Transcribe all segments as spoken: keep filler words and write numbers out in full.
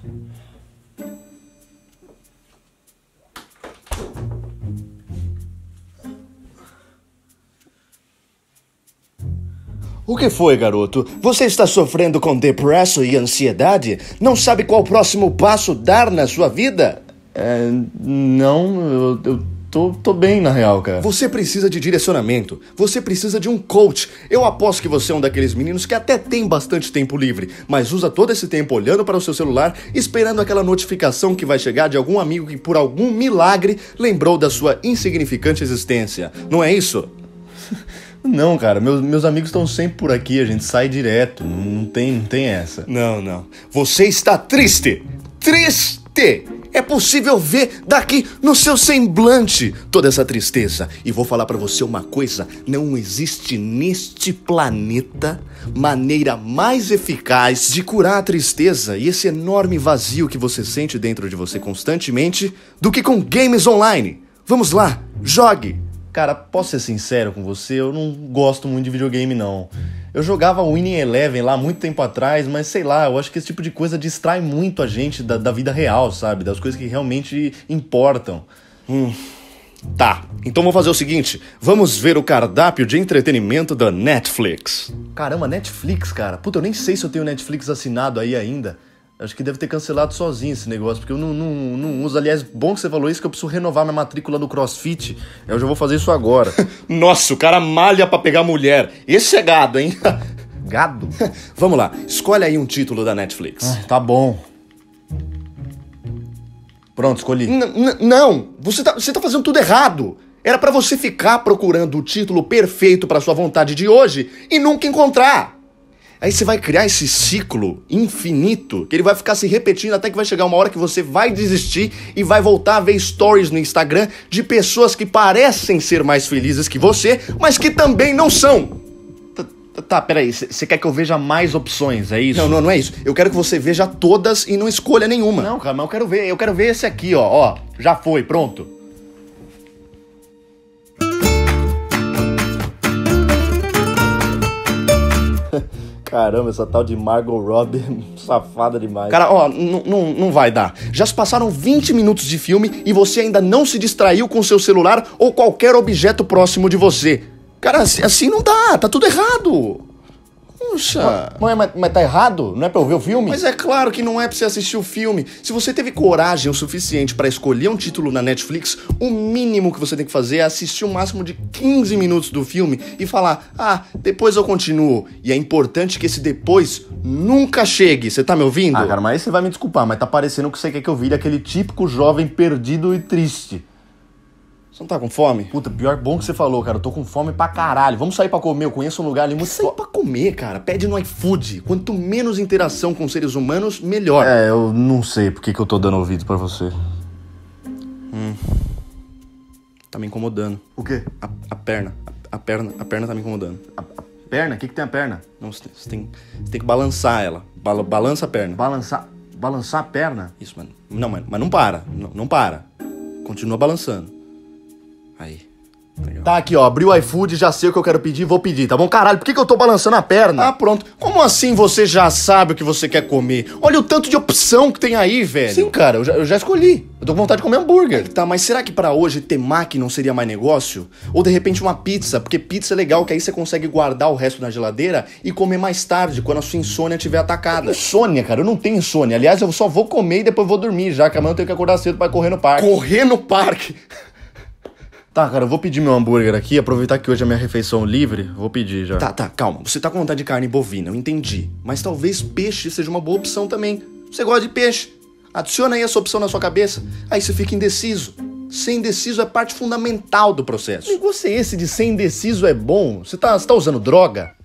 O que foi, garoto? Você está sofrendo com depressão e ansiedade? Não sabe qual o próximo passo dar na sua vida? É... Não, eu, eu tô, tô bem, na real, cara. Você precisa de direcionamento. Você precisa de um coach. Eu aposto que você é um daqueles meninos que até tem bastante tempo livre, mas usa todo esse tempo olhando para o seu celular, esperando aquela notificação que vai chegar de algum amigo que, por algum milagre, lembrou da sua insignificante existência. Não é isso? Não, cara, meus, meus amigos estão sempre por aqui, a gente sai direto, não, não, tem, não tem essa. Não, não. Você está triste! Triste! É possível ver daqui no seu semblante toda essa tristeza. E vou falar pra você uma coisa, não existe neste planeta maneira mais eficaz de curar a tristeza e esse enorme vazio que você sente dentro de você constantemente do que com games online. Vamos lá, jogue! Cara, posso ser sincero com você? Eu não gosto muito de videogame, não. Eu jogava Winning Eleven lá muito tempo atrás, mas sei lá, eu acho que esse tipo de coisa distrai muito a gente da, da vida real, sabe? Das coisas que realmente importam. Hum, tá, então vamos fazer o seguinte, vamos ver o cardápio de entretenimento da Netflix. Caramba, Netflix, cara. Puta, eu nem sei se eu tenho Netflix assinado aí ainda. Acho que deve ter cancelado sozinho esse negócio, porque eu não, não, não uso. Aliás, bom que você falou isso, que eu preciso renovar minha matrícula do CrossFit. Eu já vou fazer isso agora. Nossa, o cara malha pra pegar mulher. Esse é gado, hein? Gado? Vamos lá, escolhe aí um título da Netflix. Ah, tá bom. Pronto, escolhi. N- n- não, você tá, você tá fazendo tudo errado. Era pra você ficar procurando o título perfeito pra sua vontade de hoje e nunca encontrar. Aí você vai criar esse ciclo infinito, que ele vai ficar se repetindo até que vai chegar uma hora que você vai desistir e vai voltar a ver stories no Instagram de pessoas que parecem ser mais felizes que você, mas que também não são. Tá, tá peraí, você quer que eu veja mais opções, é isso? Não, não, não é isso. Eu quero que você veja todas e não escolha nenhuma. Não, cara, mas eu quero ver, eu quero ver esse aqui, ó, ó, já foi, pronto. Caramba, essa tal de Margot Robbie é safada demais. Cara, ó, não vai dar. Já se passaram vinte minutos de filme e você ainda não se distraiu com seu celular ou qualquer objeto próximo de você. Cara, assim, assim não dá, tá tudo errado. Puxa. Mas, mas, mas tá errado? Não é pra eu ver o filme? Mas é claro que não é pra você assistir o filme. Se você teve coragem o suficiente pra escolher um título na Netflix, o mínimo que você tem que fazer é assistir o máximo de quinze minutos do filme e falar, ah, depois eu continuo. E é importante que esse depois nunca chegue. Você tá me ouvindo? Ah, cara, mas aí você vai me desculpar, mas tá parecendo que você quer que eu vire aquele típico jovem perdido e triste. Você não tá com fome? Puta, pior bom que você falou, cara. Eu tô com fome pra caralho. Vamos sair pra comer. Eu conheço um lugar ali muito... Sair pra comer, cara. Pede no iFood. Quanto menos interação com seres humanos, melhor. É, eu não sei por que que eu tô dando ouvido pra você. Hum. Tá me incomodando. O quê? A, a perna. A, a perna. A perna tá me incomodando. A, a perna? O que que tem a perna? Não, você tem, você tem, você tem que balançar ela. Bala, balança a perna. Balançar... Balançar a perna? Isso, mano. Não, mano. Mas não para. Não, não para. Continua balançando. Aí, legal. Tá aqui, ó, abri o iFood, já sei o que eu quero pedir, vou pedir, tá bom? Caralho, por que que eu tô balançando a perna? Ah, pronto. Como assim você já sabe o que você quer comer? Olha o tanto de opção que tem aí, velho. Sim, cara, eu já, eu já escolhi. Eu tô com vontade de comer hambúrguer. Tá, mas será que pra hoje temaki não seria mais negócio? Ou de repente uma pizza? Porque pizza é legal, que aí você consegue guardar o resto na geladeira e comer mais tarde, quando a sua insônia estiver atacada. Insônia, cara, eu não tenho insônia. Aliás, eu só vou comer e depois vou dormir, já que amanhã eu tenho que acordar cedo pra correr no parque. Correr no parque? Tá, cara, eu vou pedir meu hambúrguer aqui, aproveitar que hoje é minha refeição livre, vou pedir já. Tá, tá, calma. Você tá com vontade de carne bovina, eu entendi. Mas talvez peixe seja uma boa opção também. Você gosta de peixe? Adiciona aí essa opção na sua cabeça. Aí você fica indeciso. Ser indeciso é parte fundamental do processo. Que negócio é esse de ser indeciso é bom? Você tá, você tá usando droga?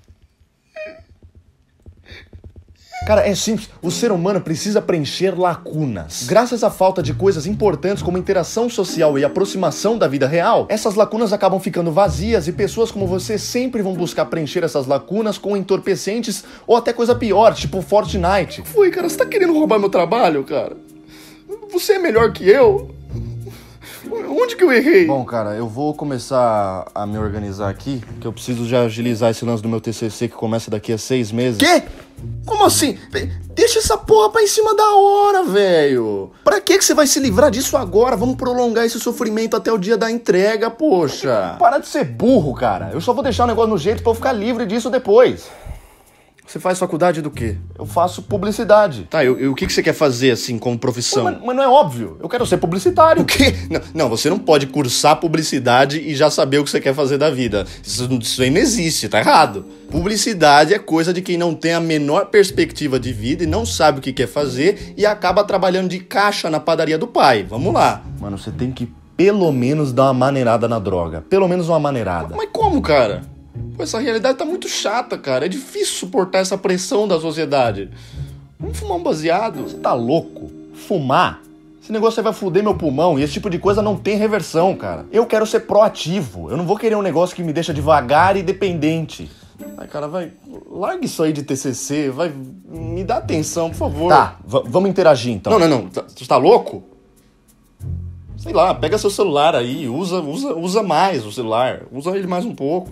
Cara, é simples. O ser humano precisa preencher lacunas. Graças à falta de coisas importantes como interação social e aproximação da vida real, essas lacunas acabam ficando vazias e pessoas como você sempre vão buscar preencher essas lacunas com entorpecentes ou até coisa pior, tipo Fortnite. Foi, cara, você tá querendo roubar meu trabalho, cara? Você é melhor que eu? Onde que eu errei? Bom, cara, eu vou começar a me organizar aqui, que eu preciso já agilizar esse lance do meu T C C que começa daqui a seis meses. Quê? Como assim? Deixa essa porra pra em cima da hora, velho. Pra que que você vai se livrar disso agora? Vamos prolongar esse sofrimento até o dia da entrega, poxa. Para de ser burro, cara. Eu só vou deixar o negócio no jeito pra eu ficar livre disso depois. Você faz faculdade do quê? Eu faço publicidade. Tá, e o que que você quer fazer, assim, como profissão? Mas, mas não é óbvio. Eu quero ser publicitário. O quê? Não, não, você não pode cursar publicidade e já saber o que você quer fazer da vida. Isso, isso aí não existe, tá errado. Publicidade é coisa de quem não tem a menor perspectiva de vida e não sabe o que quer fazer e acaba trabalhando de caixa na padaria do pai. Vamos lá. Mano, você tem que pelo menos dar uma maneirada na droga. Pelo menos uma maneirada. Mas como, cara? Pô, essa realidade tá muito chata, cara. É difícil suportar essa pressão da sociedade. Vamos fumar um baseado? Você tá louco? Fumar? Esse negócio aí vai foder meu pulmão e esse tipo de coisa não tem reversão, cara. Eu quero ser proativo. Eu não vou querer um negócio que me deixa devagar e dependente. Ai, cara, vai... Larga isso aí de T C C. Vai... Me dá atenção, por favor. Tá, vamos interagir, então. Não, não, não. Tá, você tá louco? Sei lá, pega seu celular aí. Usa, usa, usa mais o celular. Usa ele mais um pouco.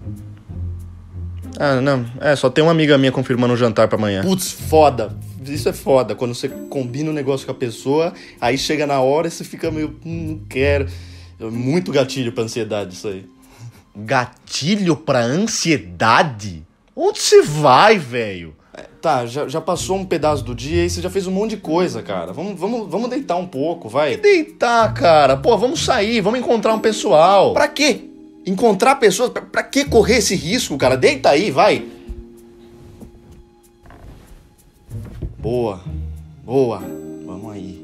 Ah, não. É, só tem uma amiga minha confirmando o jantar pra amanhã. Putz, foda. Isso é foda. Quando você combina um negócio com a pessoa, aí chega na hora e você fica meio... Hum, não quero. Muito gatilho pra ansiedade isso aí. Gatilho pra ansiedade? Onde você vai, velho? É, tá, já, já passou um pedaço do dia e você já fez um monte de coisa, cara. Vamos, vamos, vamos deitar um pouco, vai. Que deitar, cara? Pô, vamos sair, vamos encontrar um pessoal. Pra quê? Encontrar pessoas? Pra, pra que correr esse risco, cara? Deita aí, vai. Boa. Boa. Vamos aí.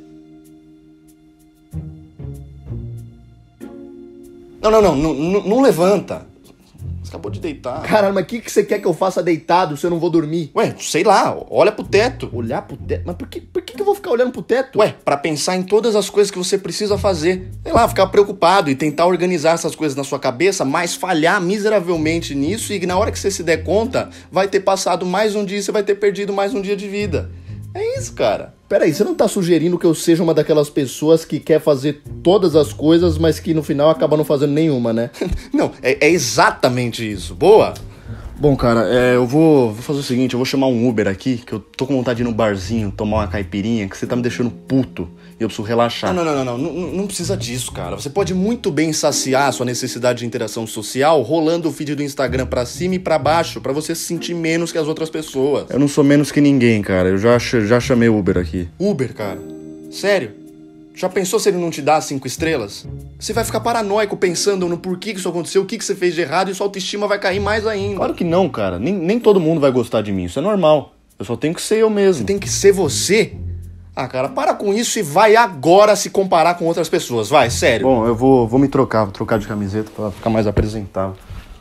Não, não, não. Não, não, não levanta. Você acabou de deitar. Caralho, mas o que, que você quer que eu faça deitado se eu não vou dormir? Ué, sei lá. Olha pro teto. Olhar pro teto? Mas por que, por que, que eu vou ficar olhando pro teto? Ué, pra pensar em todas as coisas que você precisa fazer. Sei lá, ficar preocupado e tentar organizar essas coisas na sua cabeça, mas falhar miseravelmente nisso e na hora que você se der conta, vai ter passado mais um dia e você vai ter perdido mais um dia de vida. É isso, cara. Peraí, você não tá sugerindo que eu seja uma daquelas pessoas que quer fazer todas as coisas, mas que no final acaba não fazendo nenhuma, né? Não, é, é exatamente isso. Boa! Bom, cara, é, eu vou, vou fazer o seguinte, eu vou chamar um Uber aqui, que eu tô com vontade de ir no barzinho, tomar uma caipirinha, que você tá me deixando puto e eu preciso relaxar. Não, não, não, não, não, não, não precisa disso, cara. Você pode muito bem saciar a sua necessidade de interação social rolando o feed do Instagram pra cima e pra baixo, pra você se sentir menos que as outras pessoas. Eu não sou menos que ninguém, cara. Eu já, já chamei o Uber aqui. Uber, cara? Sério? Já pensou se ele não te dá cinco estrelas? Você vai ficar paranoico pensando no porquê que isso aconteceu, o que, que você fez de errado e sua autoestima vai cair mais ainda. Claro que não, cara. Nem, nem todo mundo vai gostar de mim. Isso é normal. Eu só tenho que ser eu mesmo. Você tem que ser você? Ah, cara, para com isso e vai agora se comparar com outras pessoas. Vai, sério. Bom, eu vou, vou me trocar. Vou trocar de camiseta pra ficar mais apresentável.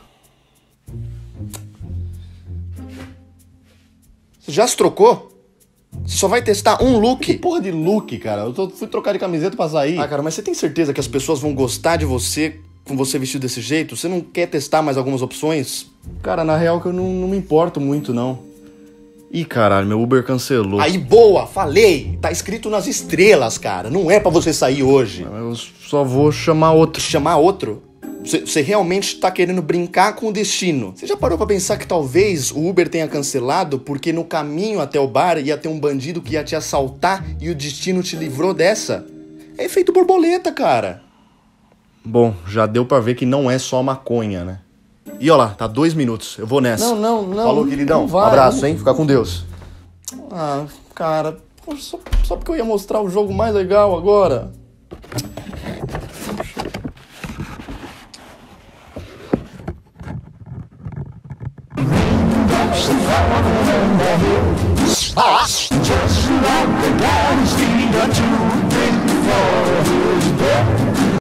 Você já se trocou? Você só vai testar um look? Que porra de look, cara? Eu tô, fui trocar de camiseta pra sair. Ah, cara, mas você tem certeza que as pessoas vão gostar de você com você vestido desse jeito? Você não quer testar mais algumas opções? Cara, na real que eu não, não me importo muito, não. Ih, caralho, meu Uber cancelou. Aí, boa, falei. Tá escrito nas estrelas, cara. Não é pra você sair hoje. Eu só vou chamar outro. Chamar outro? Você realmente tá querendo brincar com o destino. Você já parou pra pensar que talvez o Uber tenha cancelado porque no caminho até o bar ia ter um bandido que ia te assaltar e o destino te livrou dessa? É efeito borboleta, cara. Bom, já deu pra ver que não é só maconha, né? E ó lá, tá dois minutos. Eu vou nessa. Não, não, não. Falou, queridão. Não vai, abraço, não... hein? Fica com Deus. Ah, cara, só, só porque eu ia mostrar o jogo mais legal agora. Ah! Just like the dynasty, a two, three, four,